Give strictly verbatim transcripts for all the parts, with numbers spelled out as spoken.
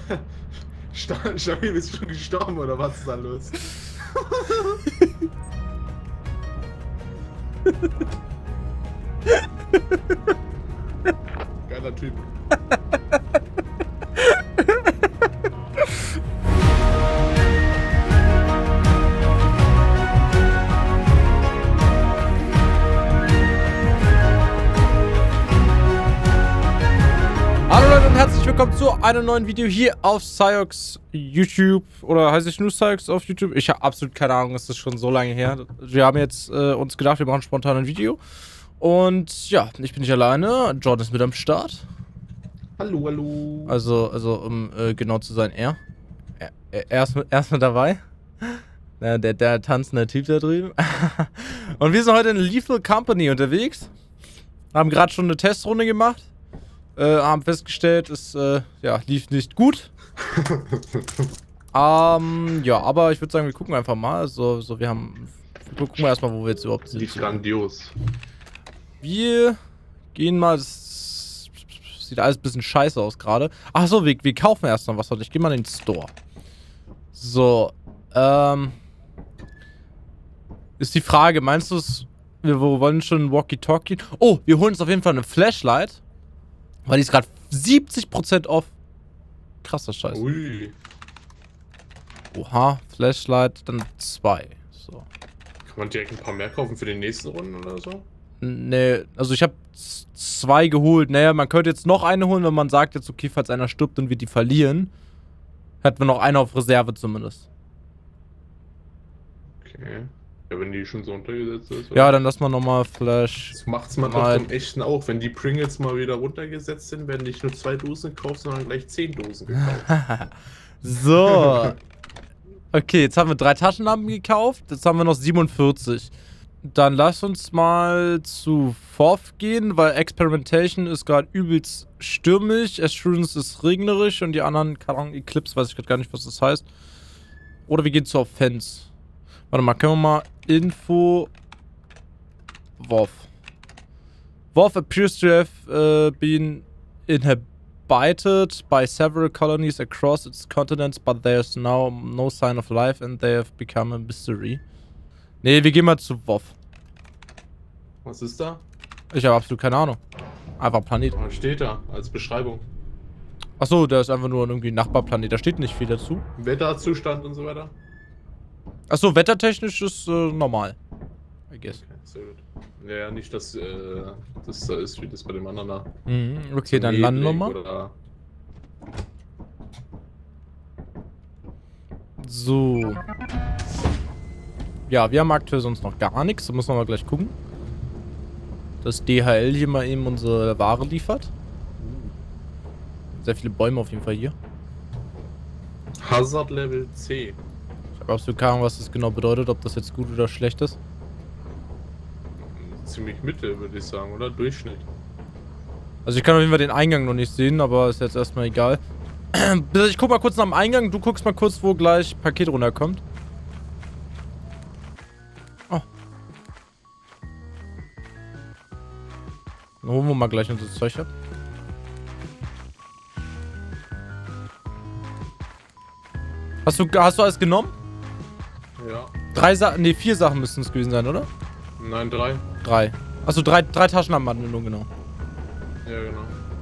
Stabil, bist du schon gestorben oder was ist da los? Geiler Typ. Hallo Leute und herzlich willkommen zu einem neuen Video hier auf Cyox YouTube. Oder heißt es nur Cyox auf YouTube? Ich habe absolut keine Ahnung, es ist schon so lange her. Wir haben jetzt äh, uns gedacht, wir machen spontan ein Video. Und ja, ich bin nicht alleine. Jordan ist mit am Start. Hallo, hallo. Also, also um äh, genau zu sein, er. Er, er, er, ist, mit, er ist mit dabei. Der, der, der tanzende Typ da drüben. Und wir sind heute in Lethal Company unterwegs. Haben gerade schon eine Testrunde gemacht. Äh, haben festgestellt, es äh, ja, lief nicht gut. ähm, ja, aber ich würde sagen, wir gucken einfach mal. So, so wir haben. Wir gucken mal erstmal, wo wir jetzt überhaupt sind. Lief grandios. Wir gehen mal. Das sieht alles ein bisschen scheiße aus gerade. Achso, wir, wir kaufen erst noch was. Ich gehe mal in den Store. So, ähm. Ist die Frage, meinst du es? Wir wollen schon ein Walkie-Talkie? Oh, wir holen uns auf jeden Fall eine Flashlight. Weil die ist gerade siebzig Prozent off. Krasser Scheiß. Ui. Oha, Flashlight, dann zwei. So. Kann man direkt ein paar mehr kaufen für die nächsten Runden oder so? Nee, also ich habe zwei geholt. Naja, man könnte jetzt noch eine holen, wenn man sagt jetzt, okay, falls einer stirbt und wir die verlieren, hätten wir noch eine auf Reserve zumindest. Okay. Ja, wenn die schon so untergesetzt ist. Ja, dann lass mal nochmal Flash. Das macht's man doch im Echten auch. Wenn die Pringles mal wieder runtergesetzt sind, werden nicht nur zwei Dosen gekauft, sondern gleich zehn Dosen gekauft. So. Okay, jetzt haben wir drei Taschenlampen gekauft. Jetzt haben wir noch siebenundvierzig. Dann lass uns mal zu Fourth gehen, weil Experimentation ist gerade übelst stürmisch, Assurance ist regnerisch und die anderen, keine Ahnung, Eclipse, weiß ich gerade gar nicht, was das heißt. Oder wir gehen zur Offense. Warte mal, können wir mal Info WoW. WoW appears to have uh, been inhabited by several colonies across its continents, but there's now no sign of life and they have become a mystery. Nee, wir gehen mal zu WoW. Was ist da? Ich habe absolut keine Ahnung. Einfach Planet. Was steht da als Beschreibung? Achso, der ist einfach nur irgendwie ein Nachbarplanet. Da steht nicht viel dazu. Wetterzustand und so weiter? Achso, wettertechnisch ist äh, normal. I guess. Okay, sehr gut. Ja, nicht, dass äh, das so ist, wie das bei dem anderen da. Mhm, okay, so dann landen wir mal. Oder... So. Ja, wir haben aktuell sonst noch gar nichts. Da muss man mal gleich gucken. Dass D H L hier mal eben unsere Ware liefert. Sehr viele Bäume auf jeden Fall hier. Hazard Level C. Ich habe absolut keine Ahnung, was das genau bedeutet, ob das jetzt gut oder schlecht ist. Ziemlich Mitte, würde ich sagen, oder? Durchschnitt. Also ich kann auf jeden Fall den Eingang noch nicht sehen, aber ist jetzt erstmal egal. Ich guck mal kurz nach dem Eingang, du guckst mal kurz, wo gleich Paket runterkommt. Oh. Dann holen wir mal gleich unser Zeug ab. Hast du, hast du alles genommen? Ja. Drei Sachen, ne, vier Sachen müssten es gewesen sein, oder? Nein, drei. Drei. Achso, drei, drei Taschenlampen hatten wir nur, genau. Ja, genau.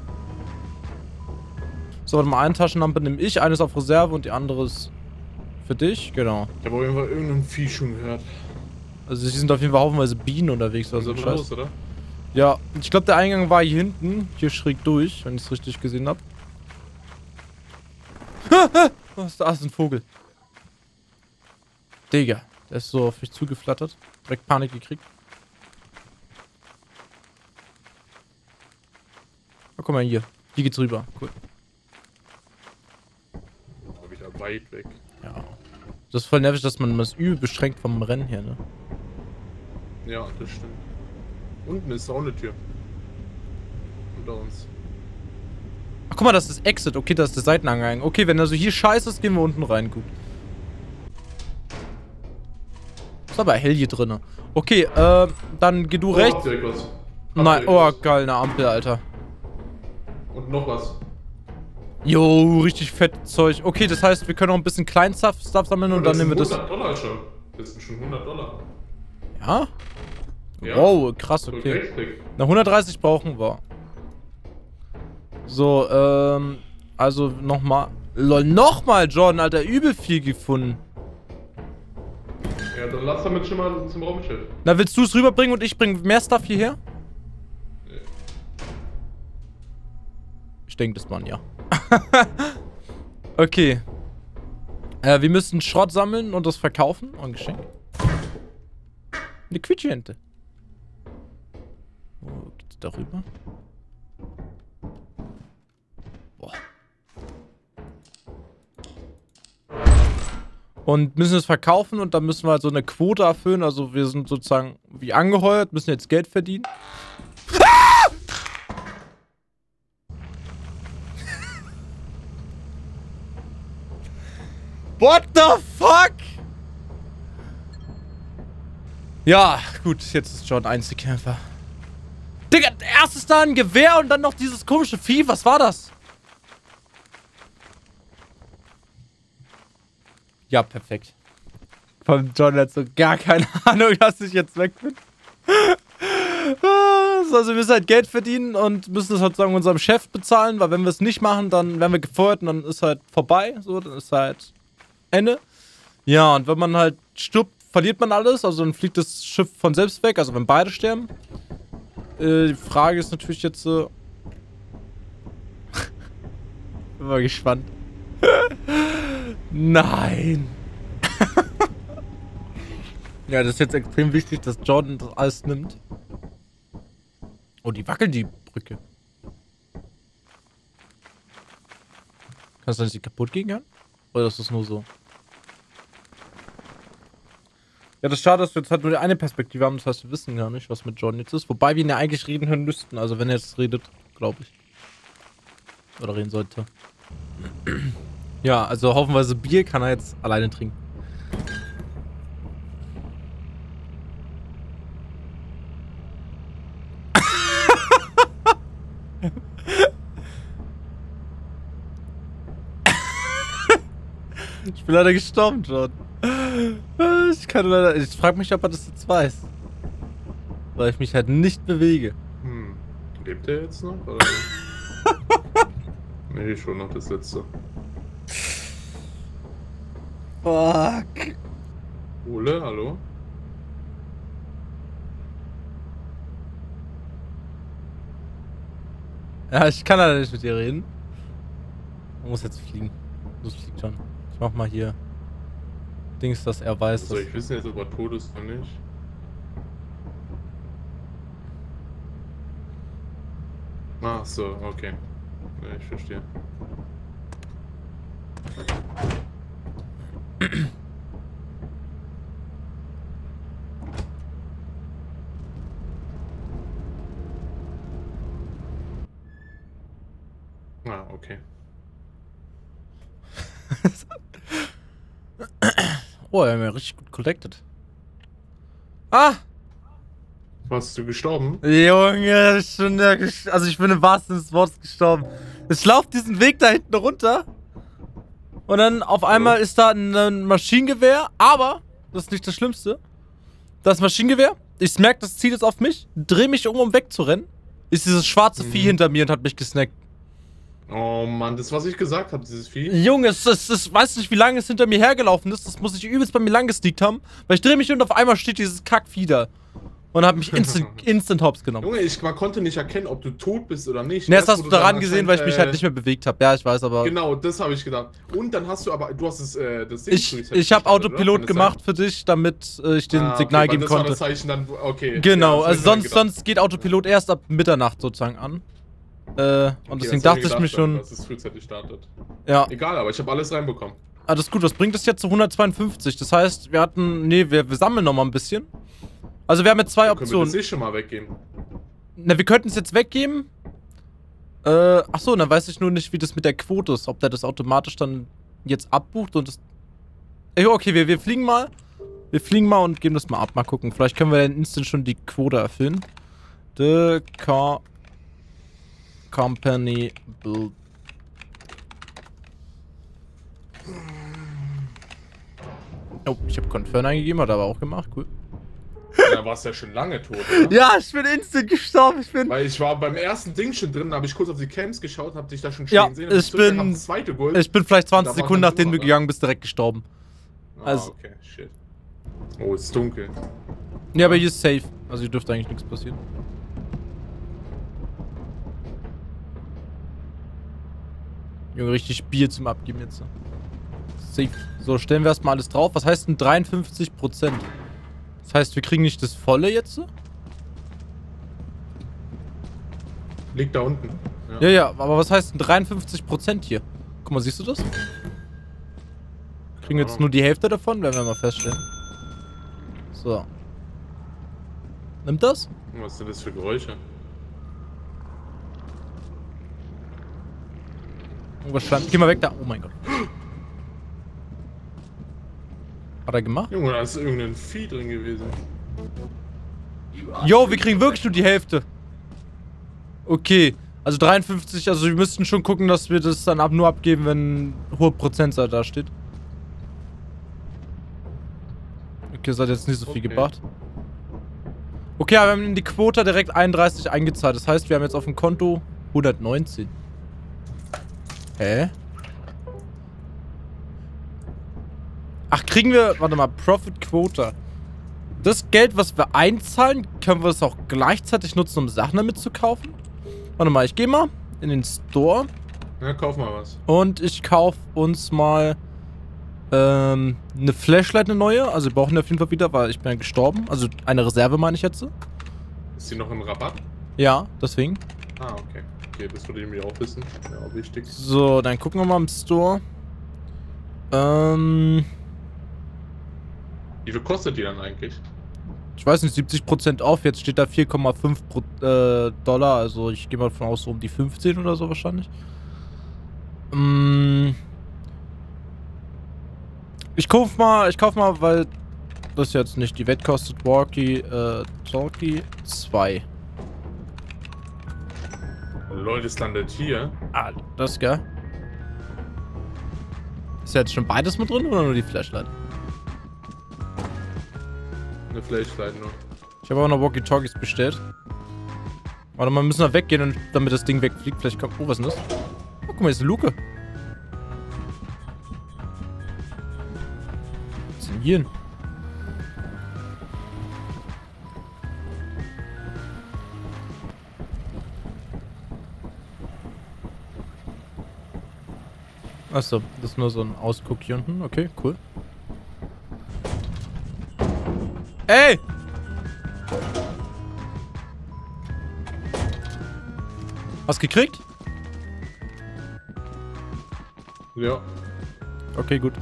So, warte mal, eine Taschenlampe nehme ich, eine ist auf Reserve und die andere ist für dich, genau. Ich habe auf jeden Fall irgendein Vieh schon gehört. Also hier sind auf jeden Fall haufenweise Bienen unterwegs, was so Scheiß. Scheiß. Los, oder? Ja, ich glaube der Eingang war hier hinten, hier schräg durch, wenn ich es richtig gesehen habe. Was, da ist ein Vogel. Digga, der ist so auf mich zugeflattert. Direkt Panik gekriegt. Oh, guck mal hier. Hier geht's rüber. Cool. Aber wieder weit weg. Ja. Das ist voll nervig, dass man das übel beschränkt vom Rennen her, ne? Ja, das stimmt. Unten ist auch eine Tür. Unter uns. Ach, guck mal, das ist Exit. Okay, das ist der Seiteneingang. Okay, wenn also hier scheiße ist, gehen wir unten rein. Gut. Ist aber hell hier drin. Okay, äh, dann geh du Oh, rechts. direkt was. Nein, oh, geil, eine Ampel, Alter. Und noch was. Jo, richtig fettes Zeug. Okay, das heißt, wir können auch ein bisschen Kleinstuff Stuff sammeln und, und dann nehmen wir das... hundert Dollar schon. Das sind schon hundert Dollar. Ja? Ja. Wow, krass, okay. Na, hundertdreißig brauchen wir. So, ähm... Also, nochmal... Lol, nochmal, Jordan, Alter, übel viel gefunden. Ja, dann lass damit schon mal zum Raumschiff. Na, willst du es rüberbringen und ich bringe mehr Stuff hierher? Nee. Ich denke, das waren ja. Okay. Äh, wir müssen Schrott sammeln und das verkaufen. Und ein Geschenk. Eine Quietschente. Wo geht's da rüber? Boah. Und müssen es verkaufen und dann müssen wir halt so eine Quote erfüllen. Also wir sind sozusagen wie angeheuert, müssen jetzt Geld verdienen. Ah! What the fuck? Ja, gut, jetzt ist John Einzelkämpfer. Digga, erst ist da ein Gewehr und dann noch dieses komische Vieh. Was war das? Ja, perfekt. Von John hat so gar keine Ahnung, dass ich jetzt weg bin. Also wir müssen halt Geld verdienen und müssen es halt sagen unserem Chef bezahlen, weil wenn wir es nicht machen, dann werden wir gefeuert und dann ist halt vorbei. So, dann ist halt Ende. Ja, und wenn man halt stirbt, verliert man alles. Also dann fliegt das Schiff von selbst weg, also wenn beide sterben. Äh, die Frage ist natürlich jetzt so... Bin mal gespannt. Nein. Ja, das ist jetzt extrem wichtig, dass Jordan das alles nimmt. Oh, die wackelt die Brücke. Kannst du nicht kaputt gehen können? Oder ist das nur so? Ja, das ist schade, dass wir jetzt halt nur eine Perspektive haben. Das heißt, wir wissen gar nicht, was mit Jordan jetzt ist. Wobei wir ihn ja eigentlich reden hören müssten. Also wenn er jetzt redet, glaube ich. Oder reden sollte. Ja, also hoffenweise Bier kann er jetzt alleine trinken. Ich bin leider gestorben, John. Ich kann leider... Ich frage mich, ob er das jetzt weiß. Weil ich mich halt nicht bewege. Hm. Lebt er jetzt noch? Oder? Nee, schon noch das letzte. Fuck. Ole, hallo? Ja, ich kann leider nicht mit dir reden. Man muss jetzt fliegen. Das fliegt schon. Ich mach mal hier Dings, dass er weiß. Soll ich wissen jetzt, ob er tot ist oder nicht? Ach so, okay. Ja, ich verstehe. Ah, okay. Oh, er hat mir richtig gut collected. Ah! Warst du gestorben? Junge, schon der ges also ich bin im wahrsten Sinne des Wortes gestorben. Ich laufe diesen Weg da hinten runter und dann auf einmal ist da ein Maschinengewehr, aber das ist nicht das Schlimmste. Das Maschinengewehr, ich merke, das Ziel ist auf mich, dreh mich um, um wegzurennen, ist dieses schwarze mhm. Vieh hinter mir und hat mich gesnackt. Oh Mann, das was ich gesagt habe, dieses Vieh. Junge, es, es, es weiß nicht, wie lange es hinter mir hergelaufen ist, das muss ich übelst bei mir lang gesneakt haben, weil ich drehe mich und auf einmal steht dieses Kackvieh da. Und hat mich instant, instant hops genommen. Junge, ich man konnte nicht erkennen, ob du tot bist oder nicht. Ne, das hast du daran gesehen, weil ich mich halt nicht mehr bewegt habe. Ja, ich weiß, aber... Genau, das habe ich gedacht. Und dann hast du aber... Du hast es, äh, das Ding... Ich, ich habe Autopilot gemacht für dich, damit äh, ich den ah, okay, Signal geben das konnte. War das Zeichen dann, okay. Genau, ja, also sonst, sonst geht Autopilot erst ab Mitternacht sozusagen an. Äh, und okay, deswegen dachte ich mir gedacht, schon... dass es frühzeitig startet. Ja. Egal, aber ich habe alles reinbekommen. Ah, das ist gut. Was bringt das jetzt zu hundertzweiundfünfzig? Das heißt, wir hatten... Nee, wir, wir sammeln nochmal ein bisschen. Also wir haben jetzt zwei dann Optionen. Können wir das eh schon mal weggeben? Na, wir könnten es jetzt weggeben. Äh, achso, dann weiß ich nur nicht, wie das mit der Quote ist. Ob der das automatisch dann jetzt abbucht und das... Ey, okay, wir, wir fliegen mal. Wir fliegen mal und geben das mal ab. Mal gucken. Vielleicht können wir dann instant schon die Quote erfüllen. The car... Company... Oh, ich habe Confirm eingegeben, hat er aber auch gemacht. Cool. Da warst du ja schon lange tot, oder? Ja, ich bin instant gestorben. Ich bin... Weil ich war beim ersten Ding schon drin, da habe ich kurz auf die Cams geschaut, hab dich da schon stehen Ja, sehen. ich bin... Zweite Gold. Ich bin vielleicht zwanzig Da war Sekunden, dann nachdem du Uhr, gegangen bist, direkt gestorben. Ah, Also- okay, shit. Oh, es ist dunkel. Ja, aber hier ist safe. Also hier dürfte eigentlich nichts passieren. Junge, richtig Bier zum Abgeben jetzt. Safe. So, stellen wir erstmal alles drauf. Was heißt denn dreiundfünfzig Prozent? Das heißt, wir kriegen nicht das volle jetzt? Liegt da unten. Ja, ja, aber was heißt denn dreiundfünfzig Prozent hier? Guck mal, siehst du das? Kriegen wir jetzt nur die Hälfte davon? Werden wir mal feststellen. So. Nimmt das? Was sind das für Geräusche? Irgendwas stand. Geh mal weg da. Oh mein Gott. Hat er gemacht? Junge, da ist irgendein Vieh drin gewesen. Jo, wir kriegen wirklich nur die Hälfte. Okay. Also dreiundfünfzig, also wir müssten schon gucken, dass wir das dann ab nur abgeben, wenn hohe Prozentzahl da steht. Okay, das hat jetzt nicht so viel Okay. gebracht. Okay, aber wir haben in die Quota direkt einunddreißig eingezahlt. Das heißt, wir haben jetzt auf dem Konto hundertneunzehn. Hä? Ach, kriegen wir... Warte mal, Profit Quota. Das Geld, was wir einzahlen, können wir es auch gleichzeitig nutzen, um Sachen damit zu kaufen? Warte mal, ich gehe mal in den Store. Ja, kauf mal was. Und ich kaufe uns mal ähm, eine Flashlight, eine neue. Also wir brauchen die auf jeden Fall wieder, weil ich bin ja gestorben. Also eine Reserve meine ich jetzt. Ist die noch im Rabatt? Ja, deswegen. Ah, okay. Okay, das würde ich mir auch wissen. Ja, auch wichtig. So, dann gucken wir mal im Store. Ähm... Wie viel kostet die dann eigentlich? Ich weiß nicht, siebzig Prozent auf. Jetzt steht da vier Komma fünf äh, Dollar. Also ich gehe mal davon aus, so um die fünfzehn oder so wahrscheinlich. Mm. Ich kauf mal, ich kauf mal, weil das jetzt nicht die Wett kostet. Walkie, äh, Talkie zwei. Leute, das landet hier. Ah, das, gell? Ist jetzt schon beides mit drin oder nur die Flashlight? Eine Flashlight nur. Ich habe auch noch Walkie-Talkies bestellt. Warte mal, wir müssen da weggehen, und damit das Ding wegfliegt. Vielleicht kommt... Oh, was ist denn das? Oh, guck mal, hier ist eine Luke. Was ist denn hier? Achso, das ist nur so ein Ausguck hier unten. Okay, cool. Ey! Hast gekriegt? Ja. Okay, gut.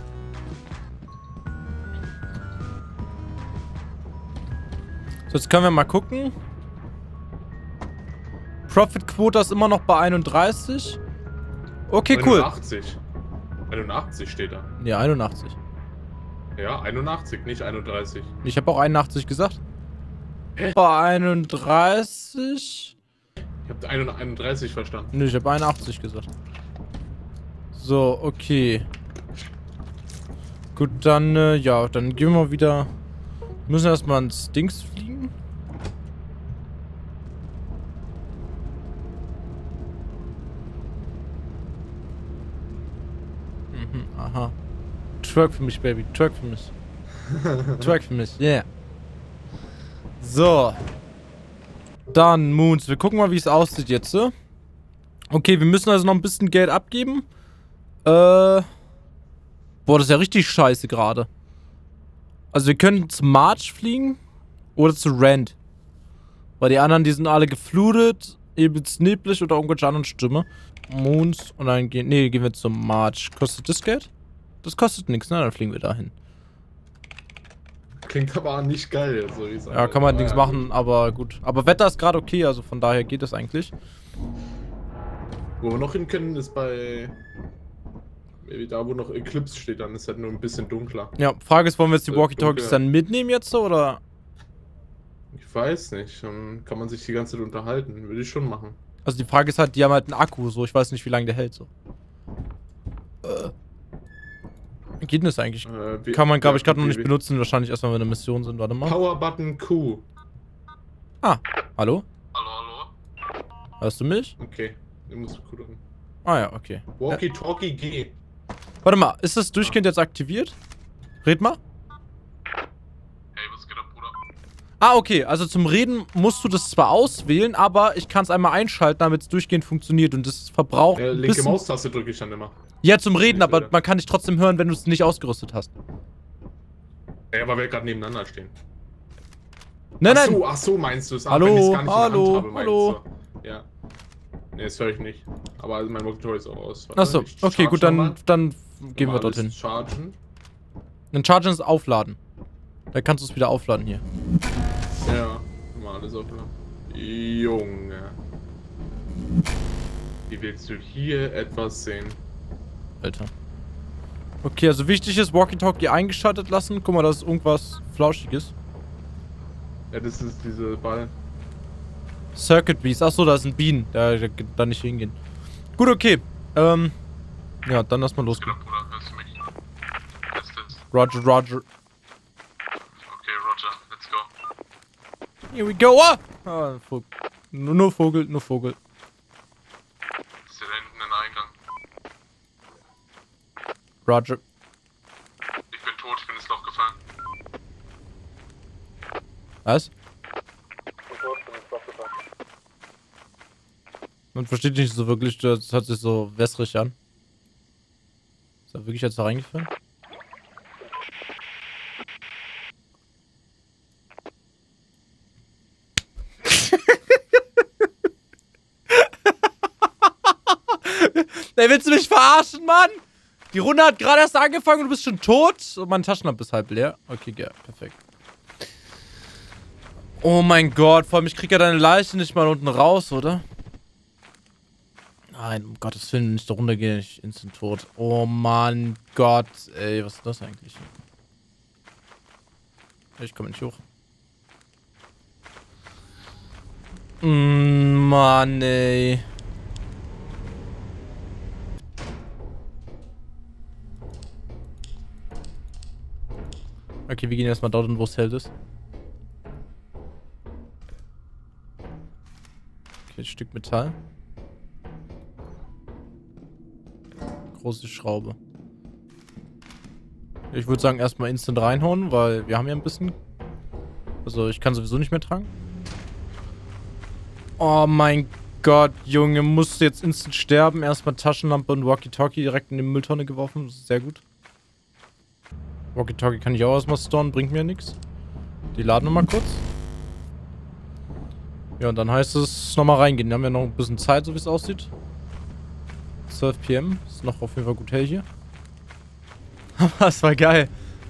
So, jetzt können wir mal gucken. Profit-Quota ist immer noch bei einunddreißig. Okay, cool. einundachtzig. einundachtzig steht da. Ja, einundachtzig. Ja, einundachtzig, nicht einunddreißig. Ich habe auch einundachtzig gesagt. Hä? Bei einunddreißig? Ich habe einunddreißig verstanden. Nö, ich habe einundachtzig gesagt. So, okay. Gut, dann, äh, ja, dann gehen wir mal wieder... Wir müssen erstmal ins Dings fliegen. Mhm, aha. Truck für mich, Baby. Truck für mich. Truck für mich, yeah. So. Dann, Moons. Wir gucken mal, wie es aussieht jetzt. So. Okay, wir müssen also noch ein bisschen Geld abgeben. Äh. Boah, das ist ja richtig scheiße gerade. Also wir können zu March fliegen. Oder zu Rand. Weil die anderen, die sind alle geflutet. Eben neblig oder irgendwelche anderen Stimme. Moons. Und dann gehen. Nee, gehen wir zum March. Kostet das Geld? Das kostet nichts, ne? Dann fliegen wir dahin. Klingt aber nicht geil, so wie es Ja, kann man aber nichts ja, machen, aber gut. Aber Wetter ist gerade okay, also von daher geht es eigentlich. Wo wir noch hin können, ist bei... Da, wo noch Eclipse steht, dann ist halt nur ein bisschen dunkler. Ja, Frage ist, wollen wir jetzt die Äh, Walkie-Talkies dunkel. dann mitnehmen jetzt, so, oder? Ich weiß nicht, dann kann man sich die ganze Zeit unterhalten. Würde ich schon machen. Also die Frage ist halt, die haben halt einen Akku, so. Ich weiß nicht, wie lange der hält, so. Äh. Wie geht denn das eigentlich? Äh, wie, Kann man, glaube ja, ich, gerade noch wie- nicht wie- benutzen. Wahrscheinlich erst, wenn wir in der Mission sind. Warte mal. Power Button Q. Ah, hallo? Hallo, hallo? Hörst du mich? Okay, du musst Q drücken. Ah ja, okay. Äh, Walkie-Talkie G. warte mal, ist das durchgehend jetzt aktiviert? Red mal. Hey, was geht ab, Bruder? Ah, okay. Also zum Reden musst du das zwar auswählen, aber ich kann es einmal einschalten, damit es durchgehend funktioniert. Und das verbraucht Äh, ein linke bisschen... Maustaste drücke ich dann immer. Ja, zum Reden, Nicht aber wieder. man kann dich trotzdem hören, wenn du es nicht ausgerüstet hast. Ja, weil wir gerade nebeneinander stehen. Nein, ach nein. so, ach so meinst du es. Hallo, wenn ich's gar nicht in der hallo, Hand habe, meinst hallo. du. Ja. Ne, das höre ich nicht. Aber mein Walkie-Talkie ist auch aus. Warte, Achso, ich okay, charge gut, nochmal. dann, dann gehen wir Normales dorthin. Chargen. Dann chargen ist aufladen. Dann kannst du es wieder aufladen hier. Ja, mal alles aufladen. Junge. Wie willst du hier etwas sehen? Alter. Okay, also wichtig ist, Walkie-Talkie eingeschaltet lassen. Guck mal, da ist irgendwas Flauschiges. Ja, das ist diese Ball. Circuit Beast. Achso, da ist ein Bienen. Da, da, da nicht hingehen. Gut, okay. Ähm. Ja, dann lass mal Was geht losgehen. ab, Bruder? Hörst du mich? Was ist das? Roger, Roger. Okay, Roger, let's go. Here we go. Ah! Ah, Vogel. Nur, nur Vogel, nur Vogel. Ist hier da hinten ein Eingang? Roger. Ich bin tot, ich bin ins Loch gefallen. Was? Ich bin tot, ich bin ins Loch gefallen. Man versteht nicht so wirklich, das hört sich so wässrig an. Ist er wirklich jetzt da reingefallen? Ey, willst du mich verarschen, Mann? Die Runde hat gerade erst angefangen und du bist schon tot? Und mein Taschenlampe ist halb leer. Okay, ja, perfekt. Oh mein Gott, vor allem ich krieg ja deine Leiche nicht mal unten raus, oder? Nein, um Gottes Willen, wenn ich da runtergehe, ich instant tot. Oh mein Gott, ey, was ist das eigentlich? Ich komme nicht hoch. Mm, Mann, ey. Okay, wir gehen erstmal dort hin, wo es hell ist. Okay, ein Stück Metall. Große Schraube. Ich würde sagen, erstmal instant reinhauen, weil wir haben ja ein bisschen. Also, ich kann sowieso nicht mehr tragen. Oh mein Gott, Junge, musst du jetzt instant sterben. Erstmal Taschenlampe und Walkie-Talkie direkt in die Mülltonne geworfen. Sehr gut. Walkie-Talkie kann ich auch erstmal storen, bringt mir nichts. Die laden wir mal kurz. Ja, und dann heißt es nochmal reingehen. Wir haben ja noch ein bisschen Zeit, so wie es aussieht. zwölf P M Ist noch auf jeden Fall gut hell hier. Aber das war geil.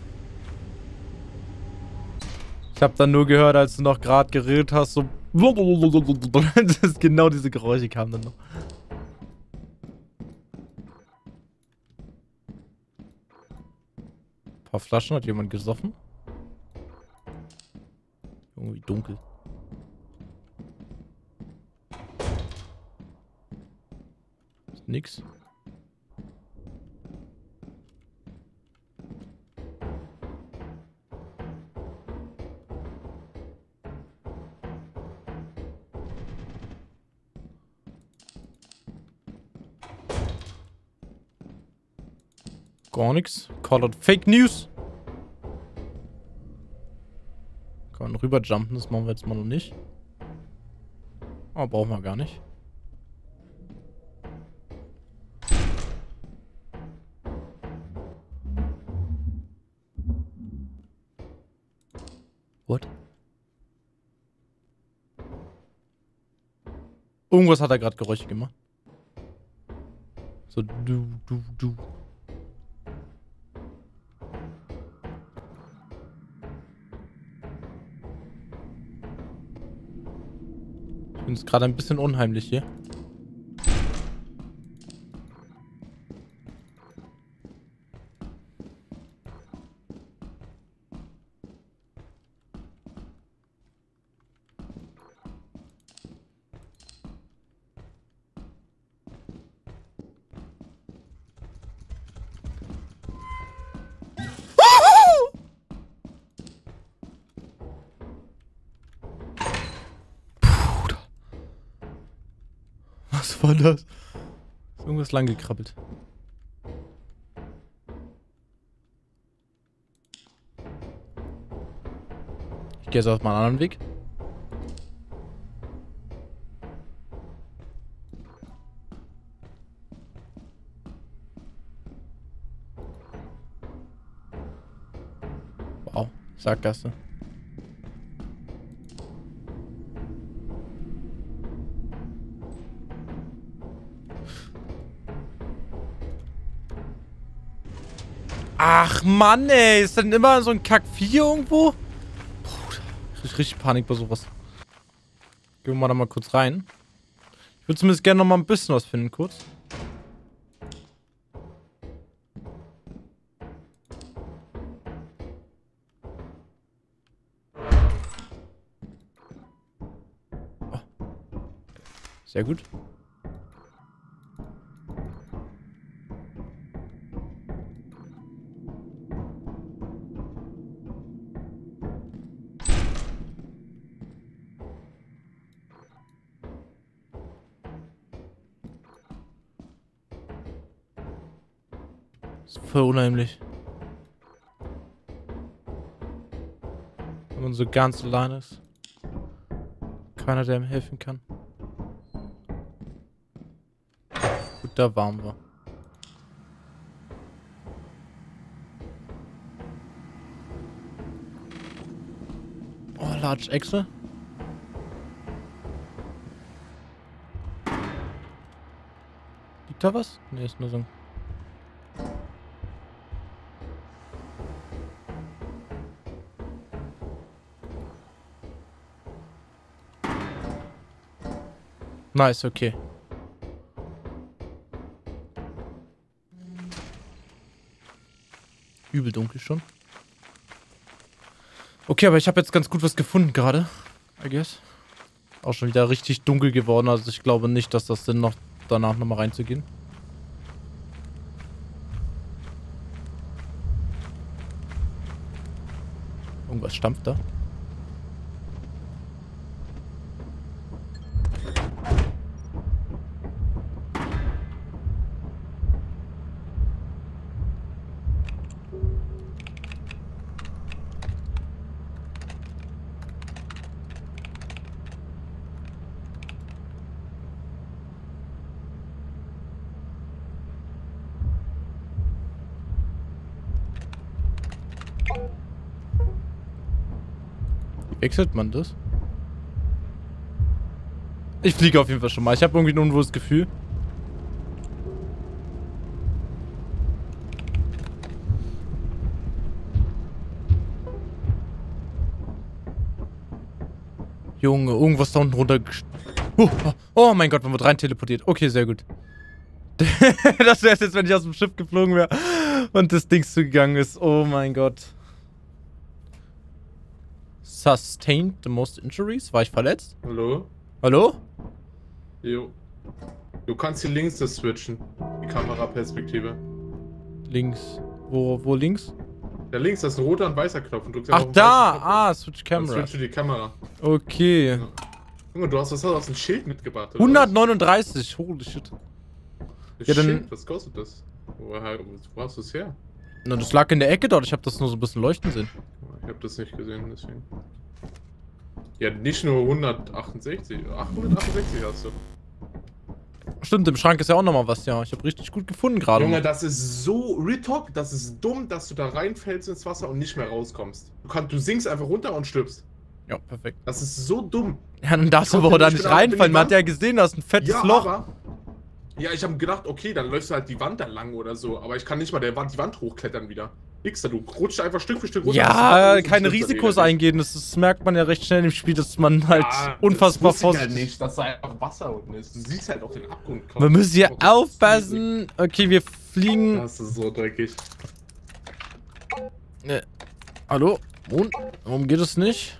Ich habe dann nur gehört, als du noch gerade geredet hast, so. Das ist genau diese Geräusche kamen dann noch. Ein paar Flaschen, hat jemand gesoffen? Irgendwie dunkel. Ist nix. Gar nichts. Call out Fake News. Kann man rüberjumpen, das machen wir jetzt mal noch nicht. Aber brauchen wir gar nicht. What? Irgendwas hat er gerade Geräusche gemacht. So du, du, du. Ich finde es gerade ein bisschen unheimlich hier. Was war das? Ist irgendwas lang gekrabbelt. Ich gehe jetzt auf mal einen anderen Weg. Wow, Sackgasse. Ach Mann, ey, ist denn immer so ein Kack-Vieh irgendwo? Bruder, ich krieg richtig Panik bei sowas. Gehen wir mal da mal kurz rein. Ich würde zumindest gerne noch mal ein bisschen was finden, kurz. Oh. Sehr gut. Das ist voll unheimlich. Wenn man so ganz allein ist. Keiner, der ihm helfen kann. Gut, da waren wir. Oh, Large Echse. Liegt da was? Ne, ist nur so ein... Nice, okay. Übel dunkel schon. Okay, aber ich habe jetzt ganz gut was gefunden gerade. I guess. Auch schon wieder richtig dunkel geworden, also ich glaube nicht, dass das Sinn noch danach nochmal reinzugehen. Irgendwas stampft da. Wie wechselt man das? Ich fliege auf jeden Fall schon mal. Ich habe irgendwie ein unwohles Gefühl. Junge, irgendwas da unten runter... Oh, oh mein Gott, man wird rein teleportiert. Okay, sehr gut. Das wäre es jetzt, wenn ich aus dem Schiff geflogen wäre und das Ding zugegangen ist. Oh mein Gott. Sustained the most injuries? War ich verletzt? Hallo? Hallo? Jo. Du kannst hier links das switchen. Die Kameraperspektive. Links. Wo, wo links? Da links, das ist ein roter und weißer Knopf. Und drückst Ach, auf den da! weißen Knopf. Ah, Switch Dann Camera. switchst du die Kamera. Okay. Ja. Junge, du hast was aus dem Schild mitgebracht, oder? hundertneununddreißig, holy shit. Das Ja, dann- Schild, was kostet das? Woher, wo hast du es her? Na, das lag in der Ecke dort. Ich habe das nur so ein bisschen leuchten sehen. Ich habe das nicht gesehen, deswegen. Ja, nicht nur hundertachtundsechzig. achthundertachtundsechzig hast du. Stimmt, im Schrank ist ja auch nochmal was, ja. Ich habe richtig gut gefunden gerade. Junge, das ist so Retalk, das ist dumm, dass du da reinfällst ins Wasser und nicht mehr rauskommst. Du, kannst, du sinkst einfach runter und stirbst. Ja, perfekt. Das ist so dumm. Ja, dann darfst du Ich aber auch da konnte nicht nicht genau reinfallen. in Man die hat ja gesehen, da ist ein fettes Ja, Loch. aber... Ja, ich habe gedacht, okay, dann läufst du halt die Wand da lang oder so. Aber ich kann nicht mal der Wand, die Wand hochklettern wieder. Xter, du rutscht einfach Stück für Stück runter. Ja, bis du keine stirbst dann Risikos wieder. eingehen. Das, das merkt man ja recht schnell im Spiel, dass man halt Ja, unfassbar das wusste ich halt vorsichtig nicht, dass da einfach Wasser unten ist. Du siehst halt auch den Abgrund. Wir müssen hier Oh, das ist aufpassen. Okay, wir fliegen. Das ist so dreckig. Äh, hallo? Mond? Warum geht es nicht?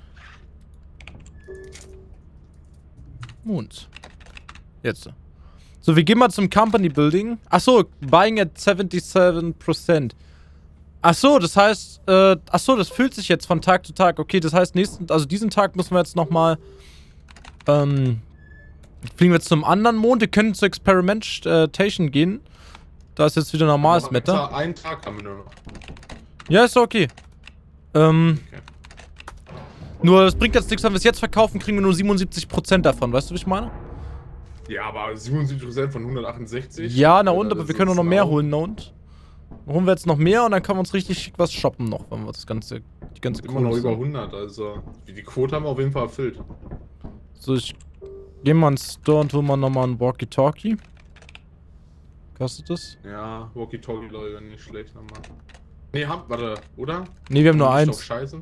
Mond. Jetzt. So, wir gehen mal zum Company Building. Achso, buying at seventy-seven percent. Achso, das heißt, äh, achso, das fühlt sich jetzt von Tag zu Tag. Okay, das heißt, nächsten, also diesen Tag müssen wir jetzt nochmal, ähm, Fliegen wir jetzt zum anderen Mond. Wir können zur Experimentation gehen. Da ist jetzt wieder normales Wetter. Einen Tag haben wir nur noch. Ja, ist okay. Ähm. Okay. Nur, es bringt jetzt nichts, wenn wir es jetzt verkaufen, kriegen wir nur siebenundsiebzig Prozent davon. Weißt du, wie ich meine? Ja, aber siebenundsiebzig Prozent von hundertachtundsechzig? Ja, na und, aber das wir können ist noch mehr mau. holen, na und? Dann holen wir jetzt noch mehr und dann können wir uns richtig schick was shoppen noch, wenn wir das ganze, die ganze Immer noch Kohle über haben. hundert, also die Quote haben wir auf jeden Fall erfüllt. So, ich geh mal ins Store und hol mal nochmal ein Walkie-Talkie. Kostet das? Ja, Walkie-Talkie, Leute, nicht schlecht nochmal. Nee, haben, warte, oder? Ne, wir haben nur Nicht eins. Doch scheiße.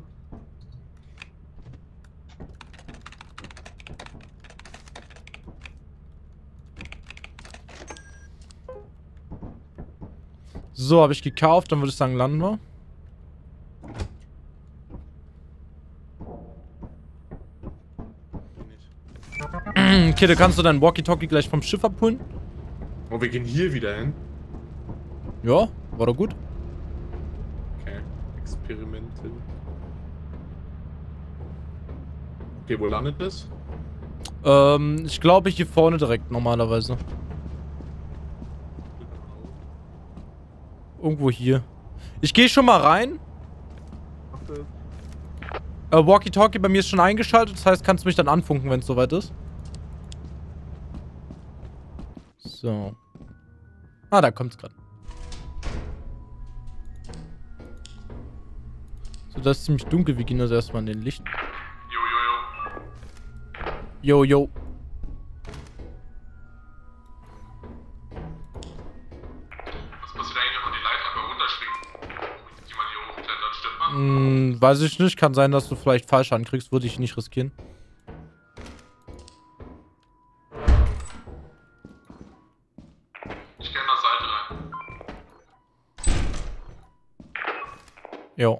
So, habe ich gekauft, dann würde ich sagen, landen wir. Okay, da kannst du deinen Walkie-Talkie gleich vom Schiff abholen. Oh, wir gehen hier wieder hin. Ja, war doch gut. Okay, Experimente. Okay, wo landet das? Ähm, ich glaube hier vorne direkt normalerweise. Irgendwo hier. Ich gehe schon mal rein. Äh, Walkie-Talkie bei mir ist schon eingeschaltet, das heißt, kannst du mich dann anfunken, wenn es soweit ist. So. Ah, da kommt's gerade. So, das ist ziemlich dunkel. Wir gehen also erstmal in den Licht. Jo, jo, jo. Yo, yo. Was passiert eigentlich, wenn man die Leiter einfach runterschwingt? Die man hier hochklettert, stimmt man? Hm, weiß ich nicht. Kann sein, dass du vielleicht falsch ankriegst. Würde ich nicht riskieren. Ich gehe an der Seite rein. Jo.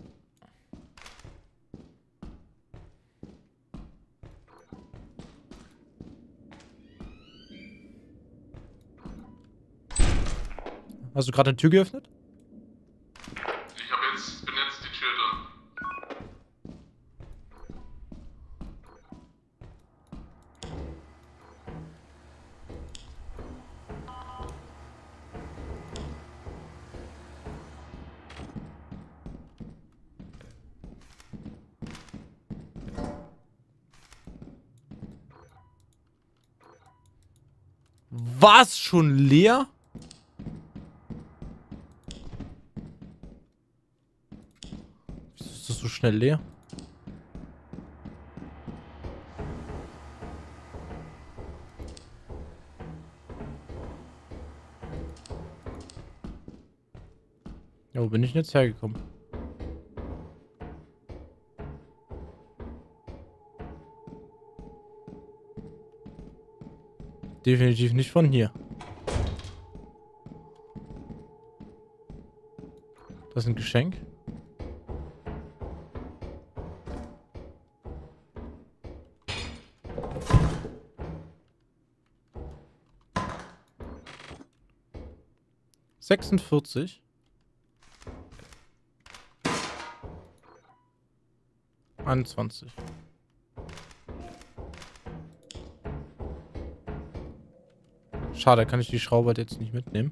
Hast du gerade eine Tür geöffnet? Ich hab jetzt, bin jetzt die Tür drin. Was? Schon leer? Wieso ist das so schnell leer? Ja, wo bin ich denn jetzt hergekommen? Definitiv nicht von hier. Das ist ein Geschenk. sechsundvierzig. einundzwanzig. Schade, kann ich die Schraube halt jetzt nicht mitnehmen.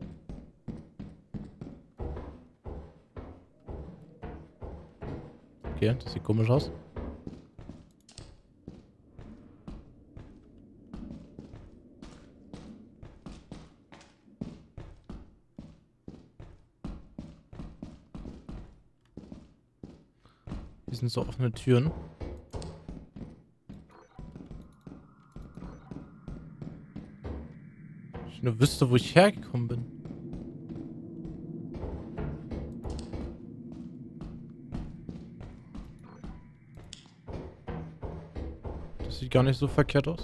Okay, das sieht komisch aus. Hier sind so offene Türen. Ich nur wüsste, wo ich hergekommen bin. Das sieht gar nicht so verkehrt aus.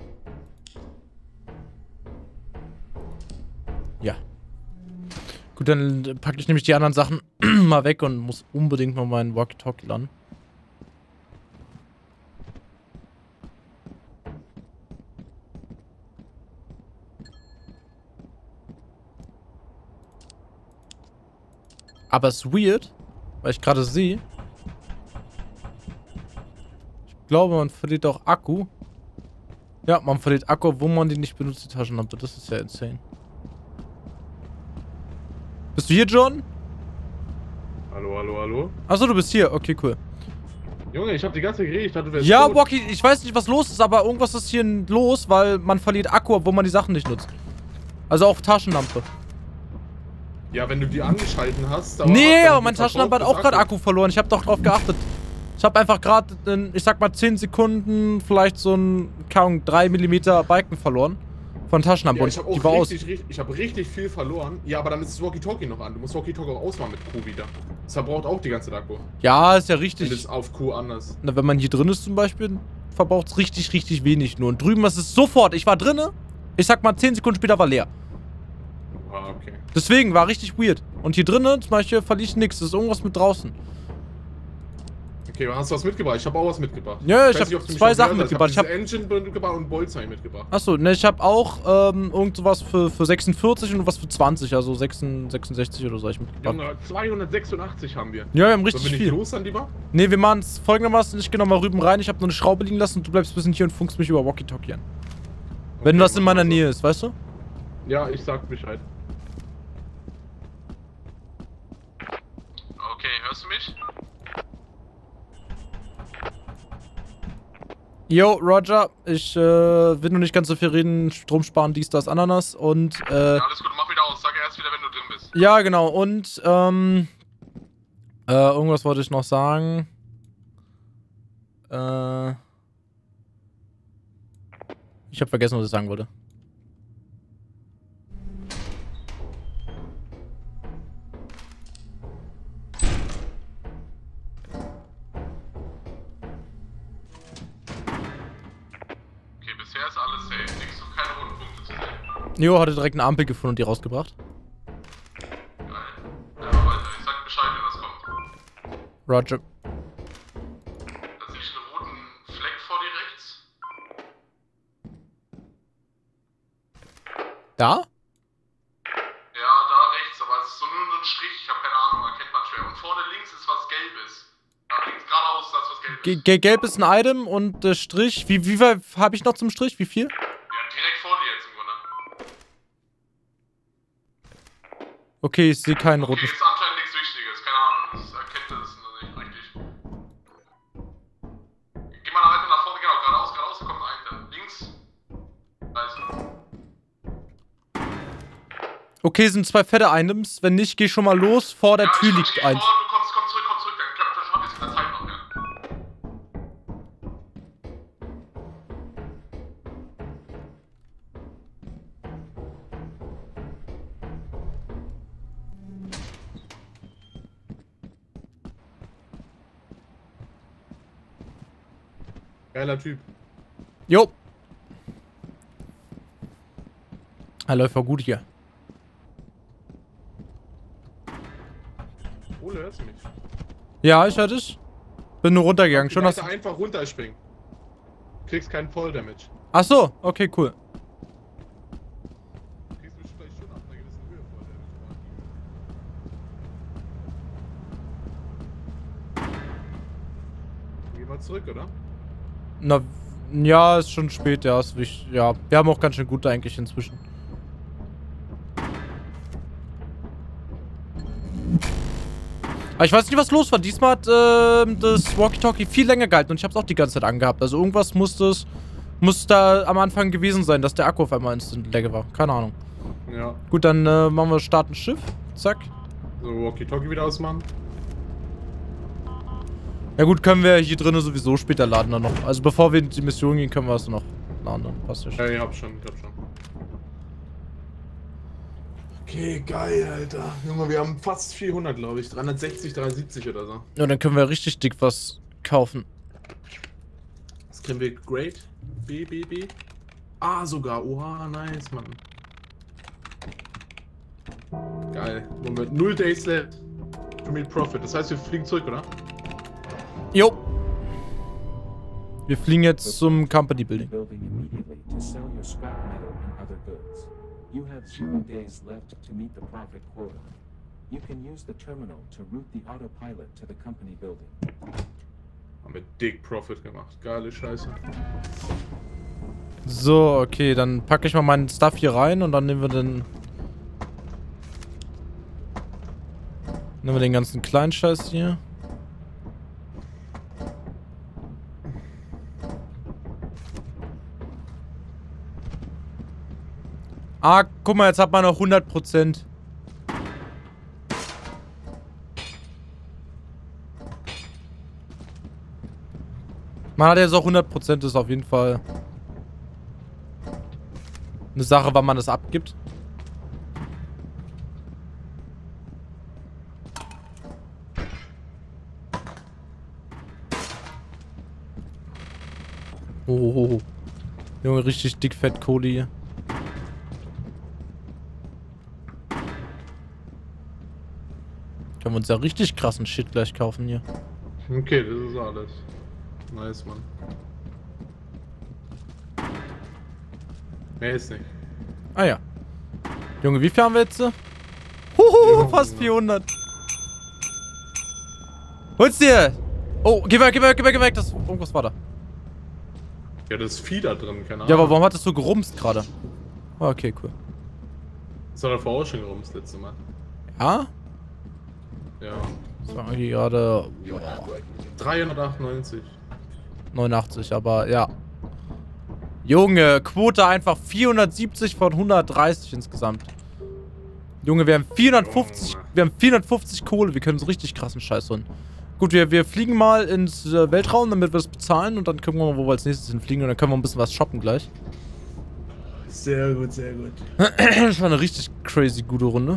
Ja. Gut, dann packe ich nämlich die anderen Sachen mal weg und muss unbedingt mal meinen Walkie-Talkie laden. Aber es ist weird, weil ich gerade sehe. Ich glaube, man verliert auch Akku. Ja, man verliert Akku, wo man die nicht benutzt, die Taschenlampe. Das ist ja insane. Bist du hier, John? Hallo, hallo, hallo. Achso, du bist hier. Okay, cool. Junge, ich hab die ganze Zeit geredet. Ich dachte, du wärst Ja, tot. Walkie, ich weiß nicht, was los ist, aber irgendwas ist hier los, weil man verliert Akku, obwohl man die Sachen nicht nutzt. Also auch Taschenlampe. Ja, wenn du die angeschalten hast. Nee, aber meine Taschenlampe hat auch gerade Akku verloren. Ich habe doch drauf geachtet. Ich habe einfach gerade, ich sag mal, zehn Sekunden vielleicht so ein, keine Ahnung, drei Millimeter Balken verloren. Von Taschenlampe. Ja, Und ich habe die auch war richtig, richtig, ich habe richtig viel verloren. Ja, aber dann ist das Walkie-Talkie noch an. Du musst Walkie-Talkie auch ausmachen mit Q wieder. Das verbraucht auch die ganze Zeit Akku. Ja, ist ja Und richtig. ist auf Q anders. Na, wenn man hier drin ist zum Beispiel, verbraucht es richtig, richtig wenig nur. Und drüben ist es sofort. Ich war drinne, ich sag mal, zehn Sekunden später war leer. Ah, okay. Deswegen war richtig weird. Und hier drinnen zum Beispiel verliere ich nichts. Das ist irgendwas mit draußen. Okay, hast du was mitgebracht? Ich habe auch was mitgebracht. Ja, ich, weiß hab nicht, ob du mich zwei noch Sachen hörst. mitgebracht. Ich Ich habe hab, Engine mitgebracht und Boltzei mitgebracht. achso, ne, ich habe auch ähm, irgend sowas für, für sechsundvierzig und was für zwanzig, also sechsundsechzig oder so hab ich mitgebracht. Junge, zweihundertsechsundachtzig haben wir. Ja, wir haben richtig Sollen wir nicht viel. los dann lieber? Ne, wir machen es folgendermaßen, ich geh nochmal rüben rein, ich habe nur eine Schraube liegen lassen und du bleibst ein bisschen hier und funkst mich über Walkie-Talkie an. Wenn Okay, das in meiner also. Nähe ist, weißt du? Ja, ich sag Bescheid. Okay, hörst du mich? Yo, Roger, ich äh, will nur nicht ganz so viel reden, Strom sparen, dies, das, Ananas und äh... Ja, alles gut, mach wieder aus. Sag erst wieder, wenn du drin bist. Ja, genau, und ähm... Äh, irgendwas wollte ich noch sagen. Äh... Ich hab vergessen, was ich sagen wollte. Okay, bisher ist alles safe. Kriegst du keine roten Punkte zu sehen. Jo, hatte direkt eine Ampel gefunden und die rausgebracht. Geil. Ja, weiter. Ich sag Bescheid, wenn das kommt. Roger. Da sehe ich einen roten Fleck vor dir rechts. Da? Ja, da rechts, aber es ist so nur so ein Strich. Ich habe keine Ahnung, erkennt man schwer. Und vorne links ist was Gelbes. Da links geradeaus, da ist was Gelbes. Ge ge gelb ist ein Item und der Strich. Wie, wie viel habe ich noch zum Strich? Wie viel? Ja, direkt vor dir jetzt im Grunde. Okay, ich sehe keinen Okay, roten ist anscheinend nichts Wichtiges. Keine Ahnung, das erkennt das nicht richtig. Geh mal weiter nach vorne, genau, geradeaus, geradeaus, da kommt ein Item. Links. Da ist er. Okay, sind zwei fette Items. Wenn nicht, geh schon mal los. Vor der Ja, Tür ich- liegt ich- eins. Oh, du kommst, komm zurück, komm zurück, dann klappt das schon ein bisschen der Zeit noch, ja. Geiler Typ. Jo. Er läuft voll gut hier. Ole, hörst du mich? Ja, ich höre dich. Bin nur runtergegangen. Schon Lass das. einfach runterspringen. Kriegst keinen Fall Damage. Ach so, okay, cool. Kriegst du vielleicht schon ab einer gewissen Höhe Fall Damage. Geh mal zurück, oder? Na, ja, ist schon spät, ja, ist wichtig. Ja, wir haben auch ganz schön gute eigentlich inzwischen. Aber ich weiß nicht, was los war. Diesmal hat äh, das Walkie-Talkie viel länger gehalten und ich habe es auch die ganze Zeit angehabt. Also irgendwas muss das, muss da am Anfang gewesen sein, dass der Akku auf einmal instant leer war. Keine Ahnung. Ja. Gut, dann äh, machen wir starten Schiff. Zack. So, Walkie-Talkie wieder ausmachen. Ja gut, können wir hier drinnen sowieso später laden dann noch. Also bevor wir in die Mission gehen, können wir es noch laden. Dann passt ja schon. Ja, ich hab schon, ich hab schon. Okay, geil, Alter. Junge, wir haben fast vierhundert, glaube ich. dreihundertsechzig, dreihundertsiebzig oder so. Ja, dann können wir richtig dick was kaufen. Das kriegen wir Great. B, B, B. Ah, sogar. Oha, nice, Mann. Geil. Moment, null Days left. To meet Profit. Das heißt, wir fliegen zurück, oder? Jo. Wir fliegen jetzt zum Company Building. Building immediately to sell your scrap metal and other goods. You have zero days left to meet the profit quota. You can use the terminal to route the autopilot to the company building. Haben wir dick Profit gemacht. Geile Scheiße. So, okay, dann packe ich mal meinen Stuff hier rein und dann nehmen wir den... Nehmen wir den ganzen kleinen Scheiß hier. Ah, guck mal, jetzt hat man noch hundert Prozent. Man hat jetzt auch hundert Prozent, ist auf jeden Fall eine Sache, wann man das abgibt. Oh, Junge, richtig dick fett Kohle hier. Können wir uns ja richtig krassen Shit gleich kaufen hier. Okay, das ist alles. Nice, Mann. Mehr ist nicht. Ah ja. Junge, wie viel haben wir jetzt? Huhu, fast vierhundert. Hol's dir! Oh, geh weg, geh weg, geh weg, geh weg. Das, irgendwas war da. Ja, das ist Vieh da drin, keine Ahnung. Ja, aber warum hattest du gerumst gerade? Oh, okay, cool. Das war davor auch schon rum, das letzte Mal. Ja? Ja. Das war irgendwie gerade dreihundertachtundneunzig. neunundachtzig, aber ja. Junge, Quote einfach vierhundertsiebzig von hundertdreißig insgesamt. Junge, wir haben vierhundertfünfzig, wir haben vierhundertfünfzig Kohle, wir können so richtig krassen Scheiß holen. Gut, wir, wir fliegen mal ins äh, Weltraum, damit wir das bezahlen und dann gucken wir mal, wo wir als nächstes hinfliegen und dann können wir ein bisschen was shoppen gleich. Sehr gut, sehr gut. Das war eine richtig crazy gute Runde.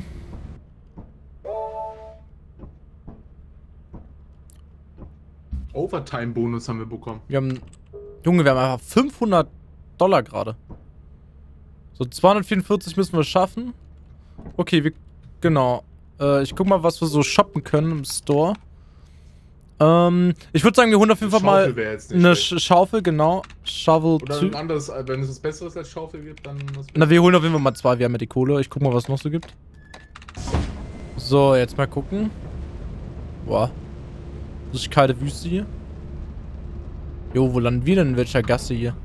Overtime-Bonus haben wir bekommen. Wir haben, Junge, wir haben einfach fünfhundert Dollar gerade. So, zweihundertvierundvierzig müssen wir schaffen. Okay, wir, genau. Äh, ich guck mal, was wir so shoppen können im Store. Ähm, ich würde sagen, wir holen auf jeden Fall mal eine Sch Schaufel, genau. Shovel Oder two. ein anderes, wenn es was Besseres als Schaufel gibt, dann was. Na, wir holen auf jeden Fall mal zwei, wir haben ja die Kohle. Ich guck mal, was es noch so gibt. So, jetzt mal gucken. Boah. Das ist kalte Wüste hier. Jo, wo landen wir denn? In welcher Gasse hier?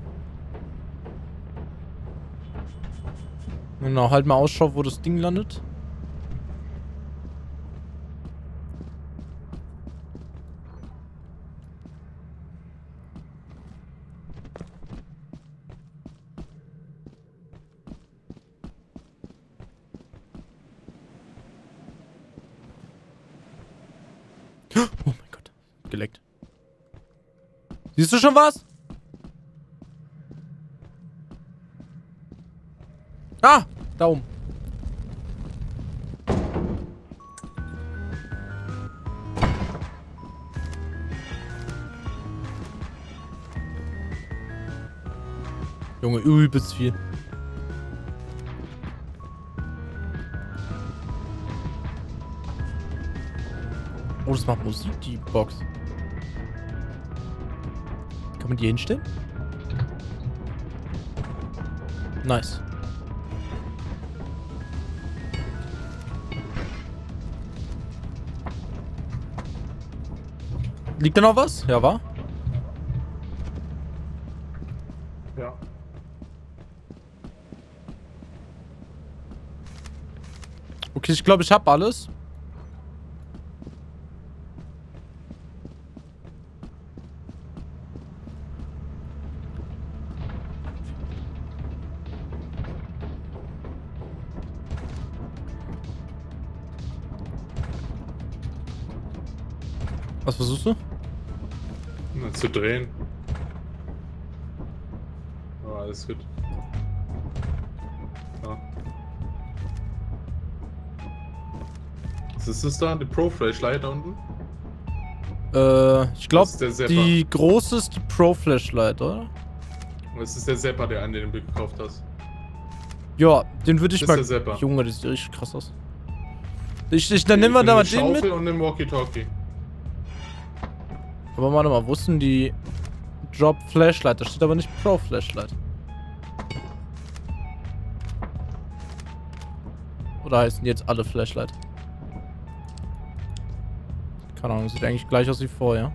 Genau, halt mal Ausschau, wo das Ding landet. Oh mein Gott. Geleckt. Siehst du schon was? Ah! Da oben. Junge, übelst viel. Oh, das macht Musik, die Box. Kann man die hinstellen? Nice. Liegt da noch was? Ja, war? Ja. Okay, ich glaube, ich habe alles. Was versuchst du? Na, zu drehen. Oh, alles gut. Ja. Was ist das da? Die Pro-Flashlight da unten? Äh, ich glaube, Das ist der Zapper. die große ist die Pro-Flashlight, oder? Das ist der Zapper, der an den du gekauft hast. Ja, den würde ich Das mal... ist der Zapper. Junge, das sieht richtig krass aus. Ich, ich, dann nehmen wir da mal den mit. Schaufel und den Walkie-Talkie. Aber warte mal, wo ist denn die Drop Flashlight? Da steht aber nicht Pro Flashlight. Oder heißen die jetzt alle Flashlight? Keine Ahnung, sieht eigentlich gleich aus wie vorher.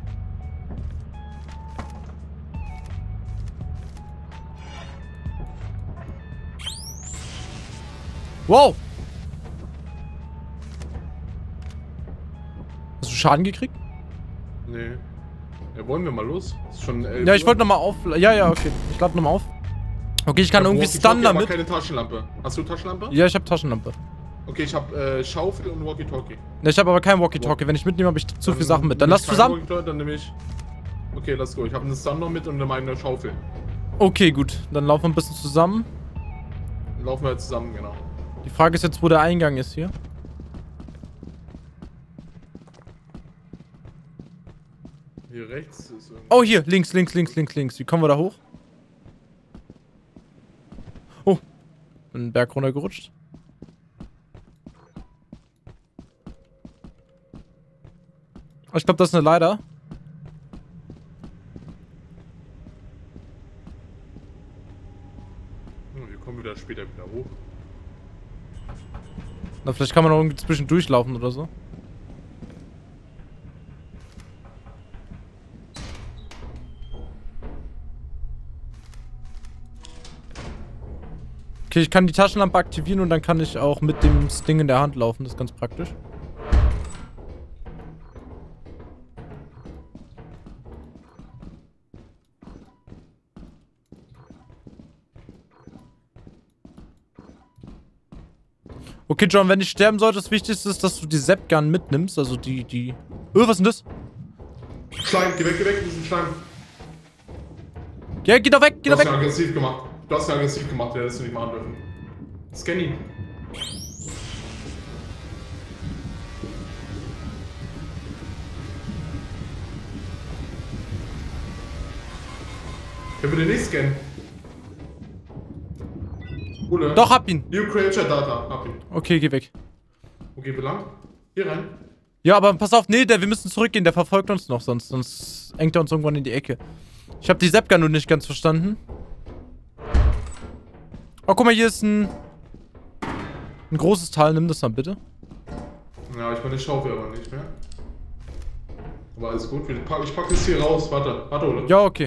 Wow! Hast du Schaden gekriegt? Nee. Ja, wollen wir mal los? Ist schon elf Ja, ich Uhr. wollte nochmal auf... Ja, ja, okay. Ich lade nochmal auf. Okay, ich kann Ich hab irgendwie Walkie-Talkie, stunnen aber damit. keine Taschenlampe. Hast du Taschenlampe? Ja, ich habe Taschenlampe. Okay, ich habe äh, Schaufel und Walkie-Talkie. Ja, ich habe aber kein Walkie-Talkie. Wenn ich mitnehme, habe ich zu Dann viele Sachen mit. Dann nehm lass ich kein zusammen... Walkie-Talkie, Dann nehme ich... Okay, let's go. Ich habe einen Stun mit und meine Schaufel. Okay, gut. Dann laufen wir ein bisschen zusammen. Dann laufen wir jetzt zusammen, genau. Die Frage ist jetzt, wo der Eingang ist hier. Hier rechts ist irgendwie... Oh, hier. Links, links, links, links, links. Wie kommen wir da hoch? Oh. Bin einen Berg runtergerutscht. Oh, ich glaube, das ist eine Leiter. Hm, wir kommen wieder später wieder hoch. Na, vielleicht kann man noch irgendwie zwischendurch laufen oder so. Okay, ich kann die Taschenlampe aktivieren und dann kann ich auch mit dem Ding in der Hand laufen. Das ist ganz praktisch. Okay, John, wenn ich sterben sollte, das Wichtigste ist, dass du die Zap-Gun mitnimmst. Also die, die... Oh, was ist denn das? Schleim, geh weg, geh weg, diesen Schleim. Ja, geh doch weg, geh Du doch hast weg. ja aggressiv gemacht. Du hast ja aggressiv gemacht, der hättest du nicht machen dürfen. Scan ihn. Der will den nicht scannen. Ole. Doch, hab ihn. New Creature Data, hab ihn. Okay, geh weg. Okay, wie lang? Hier rein. Ja, aber pass auf, nee, der, wir müssen zurückgehen, der verfolgt uns noch, sonst, sonst engt er uns irgendwann in die Ecke. Ich habe die Zap-Gun nur nicht ganz verstanden. Oh, guck mal, hier ist ein... Ein großes Tal, nimm das dann bitte. Ja, ich meine Schaufel aber nicht mehr. Aber alles gut, ich pack, ich pack das hier raus, warte, warte, oder? Ja, okay.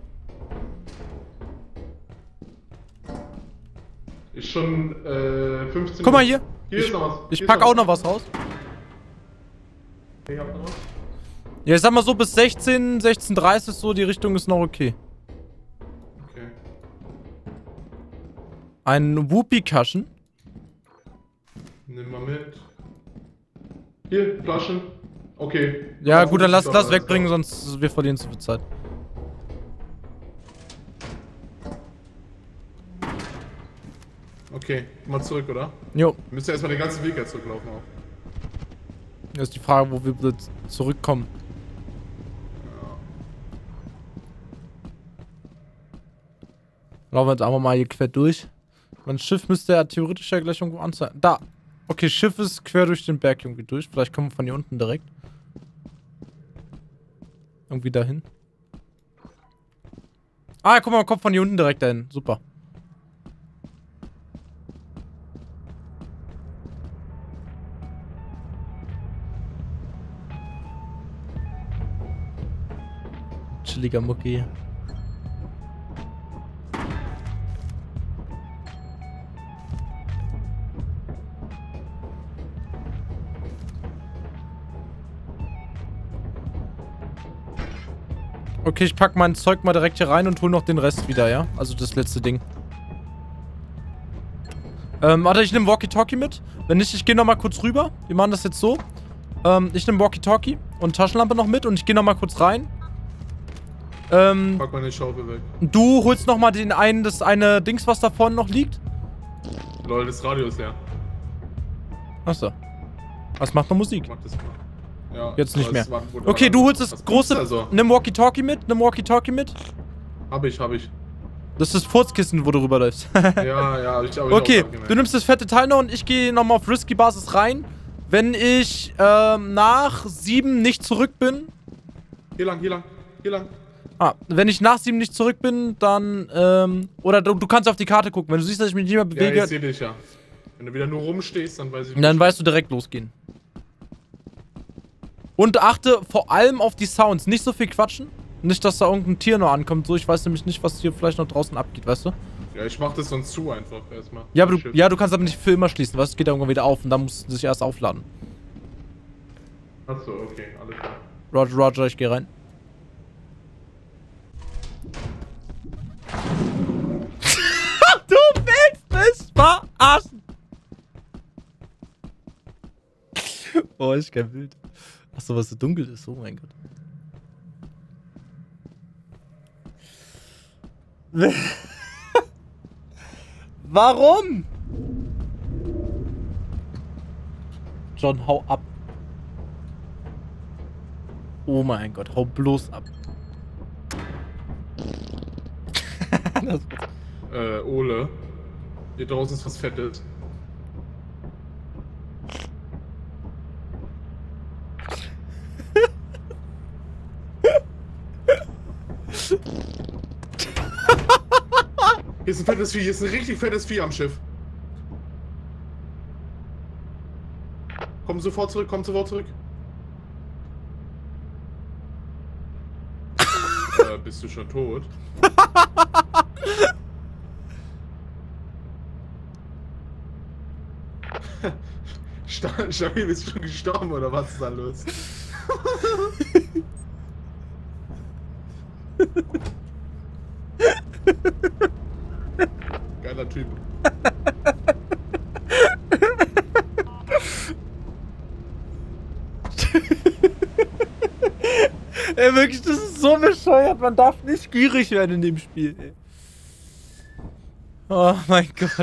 Ist schon äh, fünfzehn Guck mal Uhr. hier. Hier Ich, ist noch was. ich Hier pack ist auch noch was raus. Ich hab noch was. Ja, ich sag mal so, bis sechzehn, sechzehn Uhr dreißig so, die Richtung ist noch okay. Okay. Ein Whoopie-Cushion. Nimm mal mit. Hier, Flaschen. Okay. Ja, Auf, gut, dann lass, doch, lass alles wegbringen, klar. sonst wir verlieren zu viel Zeit. Okay, mal zurück, oder? Jo, Wir müssen erstmal den ganzen Weg jetzt zurücklaufen auch. das ist die Frage, wo wir bitte zurückkommen. Laufen wir jetzt einfach mal hier quer durch. Mein Schiff müsste ja theoretisch ja gleich irgendwo anzeigen. Da! Okay, Schiff ist quer durch den Berg irgendwie durch. Vielleicht kommen wir von hier unten direkt. Irgendwie dahin. Ah, guck mal, man kommt von hier unten direkt dahin. Super. Chilliger Mucki. Okay, ich pack mein Zeug mal direkt hier rein und hol noch den Rest wieder, ja? Also das letzte Ding. Ähm, warte, ich nehme Walkie-Talkie mit. Wenn nicht, ich gehe nochmal kurz rüber. Wir machen das jetzt so. Ähm, ich nehme Walkie-Talkie und Taschenlampe noch mit und ich gehe nochmal kurz rein. Ähm, Pack meine Schaufel weg. du holst nochmal den einen, das eine Dings, was da vorne noch liegt. Lol, das Radio ist leer. Achso. Was macht noch Musik? Mach das mal. Ja, Jetzt nicht aber mehr. es war- wurde Okay, mal- du holst das Was große... gibt's da so? Nimm Walkie-Talkie mit, nimm Walkie-Talkie mit. Hab ich, hab ich. Das ist das Furzkissen, wo du rüberläufst. Ja, ja, hab ich, hab ich Okay, auch gemerkt. du nimmst das fette Teil noch und ich gehe nochmal auf Risky-Basis rein. Wenn ich ähm, nach sieben nicht zurück bin... Hier lang, hier lang, hier lang. Ah, wenn ich nach sieben nicht zurück bin, dann... Ähm, oder du, du kannst auf die Karte gucken. Wenn du siehst, dass ich mich nicht mehr bewege, Ja, ich seh dich ja. Wenn du wieder nur rumstehst, dann weiß ich dann weißt du direkt losgehen. Und achte vor allem auf die Sounds. Nicht so viel quatschen. Nicht, dass da irgendein Tier noch ankommt. So, ich weiß nämlich nicht, was hier vielleicht noch draußen abgeht, weißt du? Ja, ich mach das sonst zu einfach erstmal. Ja, aber du, Shit. ja, du kannst aber nicht für immer schließen, was? Es geht ja irgendwann wieder auf und dann musst du dich erst aufladen. Achso, okay, alles klar. Roger, Roger, ich geh rein. Du willst mich verarschen! Oh, ich kein Bild. Achso, was so dunkel ist, oh mein Gott. Warum? John, hau ab. Oh mein Gott, hau bloß ab. Das Äh, Ole. Hier draußen ist was Fettes. Hier ist ein fettes Vieh, hier ist ein richtig fettes Vieh am Schiff. Komm sofort zurück, komm sofort zurück. äh, bist du schon tot? Stabil, bist du schon gestorben oder was ist da los? Geiler Typ. Ey, wirklich, das ist so bescheuert. Man darf nicht gierig werden in dem Spiel, ey. Oh mein Gott.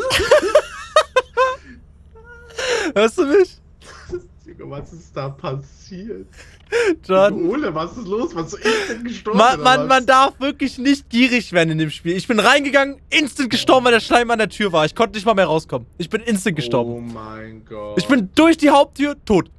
Hörst du mich? Was ist da passiert? John. Ole, was ist los? Was ist instant gestorben? Man, oder man, was? man darf wirklich nicht gierig werden in dem Spiel. Ich bin reingegangen, instant gestorben, weil der Schleim an der Tür war. Ich konnte nicht mal mehr rauskommen. Ich bin instant gestorben. Oh mein Gott. Ich bin durch die Haupttür tot.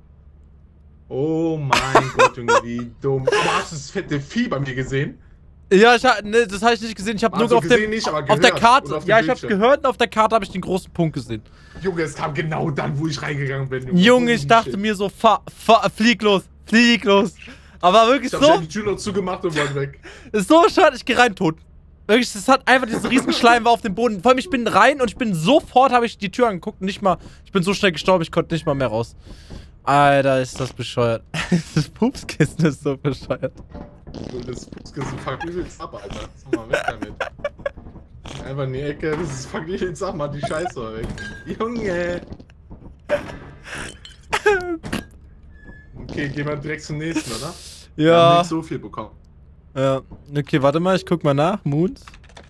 Oh mein Gott, Junge, wie dumm. Aber hast du das fette Vieh bei mir gesehen? Ja, ich hab, ne, das habe ich nicht gesehen. Ich habe nur Also auf, gesehen dem, nicht, aber auf der gehört. Karte. Oder auf dem Ja, ich habe Bildschirm. gehört und auf der Karte habe ich den großen Punkt gesehen. Junge, es kam genau dann, wo ich reingegangen bin. Junge, Junge, ich dachte Shit. mir so, fahr, fahr, flieg los, flieg los. Aber wirklich Ich hab so, schnell die Tür noch zugemacht und wollte weg. ist so schade, ich geh rein tot. Wirklich, das hat einfach diesen riesen Schleim war auf dem Boden. Vor allem, ich bin rein und ich bin sofort, habe ich die Tür angeguckt und nicht mal, ich bin so schnell gestorben, ich konnte nicht mal mehr raus. Alter, ist das bescheuert. Das Pupskissen ist so bescheuert. Junge, das Pupskissen fuckt übelst ab, Alter. Sag mal, weg damit. Einfach in die Ecke, das ist fuckt übelst ab, mach die Scheiße mal weg. Junge! Okay, gehen wir direkt zum nächsten, oder? Wir haben Ja. nicht so viel bekommen. Ja. Okay, warte mal, ich guck mal nach. Moons.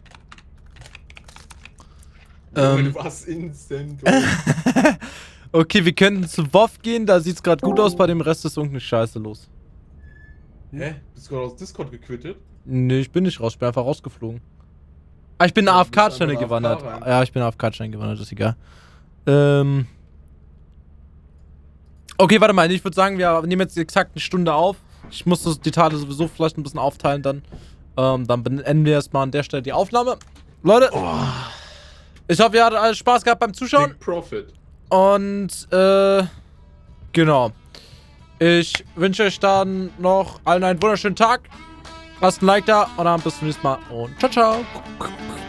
Junge, Ähm. du warst instant. Okay, wir könnten zu W O F gehen, da sieht's gerade gut aus, bei dem Rest ist irgendeine Scheiße los. Hä? Bist du gerade aus Discord gequittet? Nee, ich bin nicht raus, ich bin einfach rausgeflogen. Ah, ich bin in Ja, A du F bist K-Channel einfach gewandert. A F K rein. Ja, ich bin in A F K-Channel gewandert, ist egal. Ähm. Okay, warte mal, ich würde sagen, wir nehmen jetzt exakt eine Stunde auf. Ich muss das, die Teile sowieso vielleicht ein bisschen aufteilen dann. Ähm, dann beenden wir erstmal an der Stelle die Aufnahme. Leute, ich hoffe, ihr hattet alles Spaß gehabt beim Zuschauen. Big Profit. Und, äh, genau. Ich wünsche euch dann noch allen einen wunderschönen Tag. Lasst ein Like da und dann bis zum nächsten Mal. Und ciao, ciao.